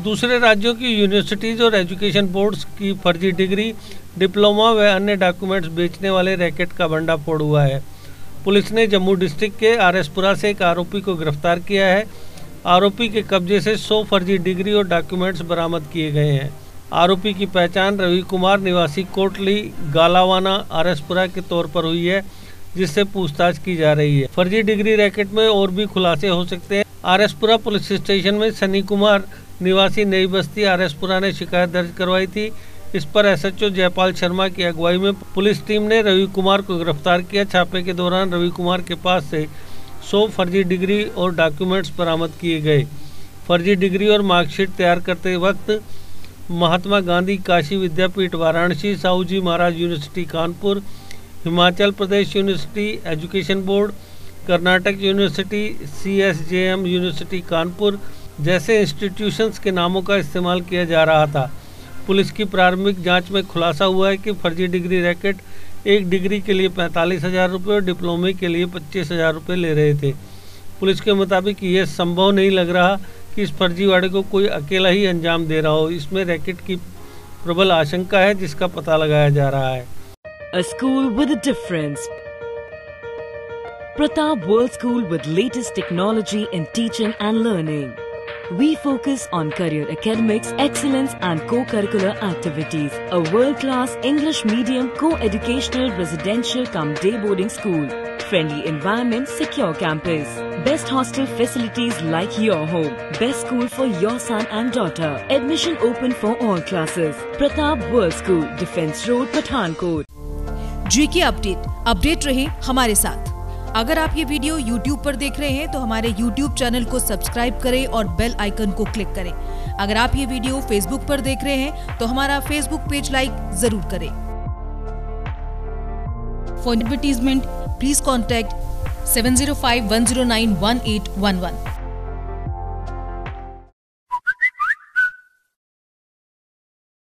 दूसरे राज्यों की यूनिवर्सिटीज़ और एजुकेशन बोर्ड्स की फर्जी डिग्री, डिप्लोमा व अन्य डॉक्यूमेंट्स बेचने वाले रैकेट का भंडाफोड़ हुआ है। पुलिस ने जम्मू डिस्ट्रिक्ट के आरएसपुरा से एक आरोपी को गिरफ्तार किया है। आरोपी के कब्जे से 100 फर्जी डिग्री और डॉक्यूमेंट्स बरामद किए गए हैं। आरोपी की पहचान रवि कुमार निवासी कोटली गालावाना आरएसपुरा के तौर पर हुई है, जिससे पूछताछ की जा रही है। फर्जी डिग्री रैकेट में और भी खुलासे हो सकते हैं। आरएसपुरा पुलिस स्टेशन में सनी कुमार निवासी नई बस्ती आरएसपुरा ने शिकायत दर्ज करवाई थी। इस पर एसएचओ जयपाल शर्मा की अगुवाई में पुलिस टीम ने रवि कुमार को गिरफ्तार किया। छापे के दौरान रवि कुमार के पास से 100 फर्जी डिग्री और डॉक्यूमेंट्स बरामद किए गए। फर्जी डिग्री और मार्कशीट तैयार करते वक्त Mahatma Gandhi Kashi Vidyapith Varanasi, Sahu ji Maharaj university Kanpur, Himachal Pradesh university education board, Karnataka university, CSJM university Kanpur जैसे इंस्टीट्यूशंस के नामों का इस्तेमाल किया जा रहा था। पुलिस की प्रारंभिक जांच में खुलासा हुआ है कि फर्जी डिग्री रैकेट एक डिग्री के लिए 45,000 रुपये और डिप्लोमे के लिए 25,000 रुपये ले रहे थे। पुलिस के मुताबिक यह संभव नहीं लग रहा कि इस फर्जीवाड़े को कोई अकेला ही अंजाम दे रहा हो। इसमें रैकेट की प्रबल आशंका है, जिसका पता लगाया जा रहा है। A school with a difference. Pratap World School with latest technology in teaching and learning. We focus on career academics, excellence and co-curricular activities. A world-class English medium co-educational residential cum day boarding school. Friendly environment, secure campus. Best hostel facilities like your home. Best school for your son and daughter. Admission open for all classes. Pratap World School, Defence Road, Pathankot. GK update रहे हमारे साथ। अगर आप ये video YouTube पर देख रहे हैं तो हमारे YouTube चैनल को सब्सक्राइब करें और बेल आइकन को क्लिक करें। अगर आप ये वीडियो Facebook पर देख रहे हैं तो हमारा Facebook पेज लाइक जरूर करें। For advertisement please contact 7051091811।